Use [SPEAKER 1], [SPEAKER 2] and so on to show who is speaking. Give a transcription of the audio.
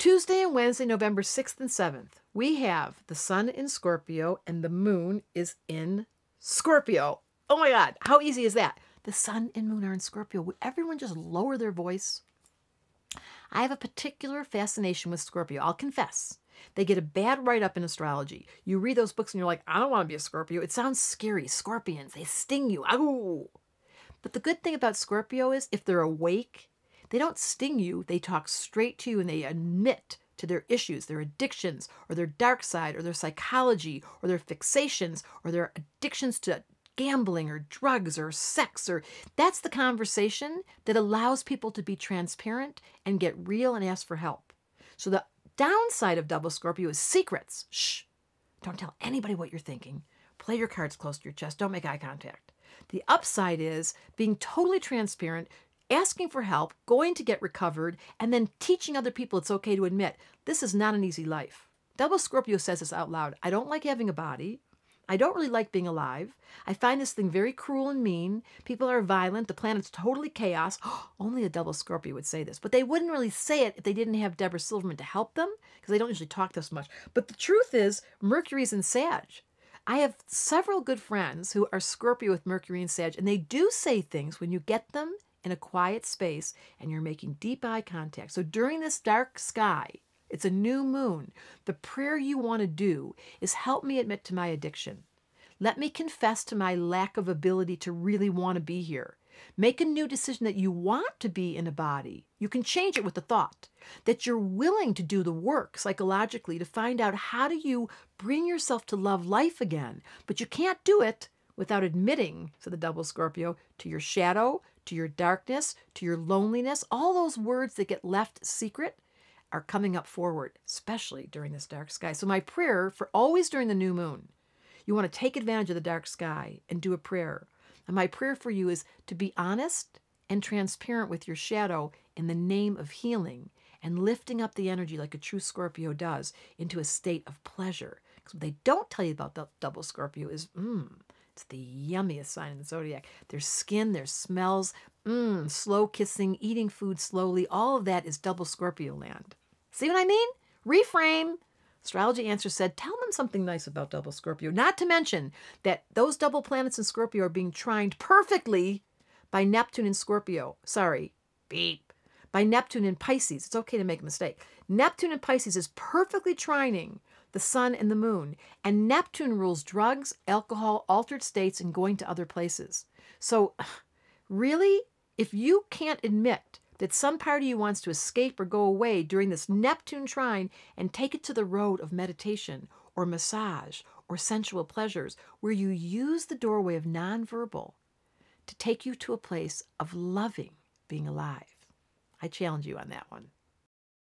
[SPEAKER 1] Tuesday and Wednesday, November 6th and 7th, we have the sun in Scorpio and the moon is in Scorpio. Oh my God, how easy is that? The sun and moon are in Scorpio. Would everyone just lower their voice? I have a particular fascination with Scorpio, I'll confess. They get a bad write-up in astrology. You read those books and you're like, I don't want to be a Scorpio. It sounds scary. Scorpions, they sting you. Ow! But the good thing about Scorpio is if they're awake, they don't sting you. They talk straight to you and they admit to their issues, their addictions, or their dark side, or their psychology, or their fixations, or their addictions to gambling or drugs or sex. Or that's the conversation that allows people to be transparent and get real and ask for help. So the downside of double Scorpio is secrets. Shh. Don't tell anybody what you're thinking. Play your cards close to your chest. Don't make eye contact. The upside is being totally transparent, asking for help, going to get recovered, and then teaching other people it's okay to admit this is not an easy life. Double Scorpio says this out loud. I don't like having a body. I don't really like being alive. I find this thing very cruel and mean. People are violent. The planet's totally chaos. Only a double Scorpio would say this. But they wouldn't really say it if they didn't have Debra Silverman to help them, because they don't usually talk this much. But the truth is, Mercury's in Sag. I have several good friends who are Scorpio with Mercury and Sag, and they do say things when you get them in a quiet space and you're making deep eye contact. So during this dark sky, it's a new moon. The prayer you want to do is help me admit to my addiction. Let me confess to my lack of ability to really want to be here. Make a new decision that you want to be in a body. You can change it with the thought that you're willing to do the work psychologically to find out how do you bring yourself to love life again. But you can't do it without admitting, to the double Scorpio, to your shadow, to your darkness, to your loneliness. All those words that get left secret are coming up forward, especially during this dark sky. So my prayer for always during the new moon, you want to take advantage of the dark sky and do a prayer. And my prayer for you is to be honest and transparent with your shadow in the name of healing and lifting up the energy like a true Scorpio does into a state of pleasure. Because what they don't tell you about the double Scorpio is, it's the yummiest sign in the zodiac. Their skin, their smells, slow kissing, eating food slowly, all of that is double Scorpio land. See what I mean? Reframe. Astrology Answer said, tell them something nice about double Scorpio. Not to mention that those double planets in Scorpio are being trined perfectly by Neptune in Scorpio. Sorry, beep. By Neptune in Pisces. It's okay to make a mistake. Neptune in Pisces is perfectly trining the sun and the moon. And Neptune rules drugs, alcohol, altered states, and going to other places. So really, if you can't admit that some part of you wants to escape or go away during this Neptune trine and take it to the road of meditation or massage or sensual pleasures where you use the doorway of nonverbal to take you to a place of loving being alive. I challenge you on that one.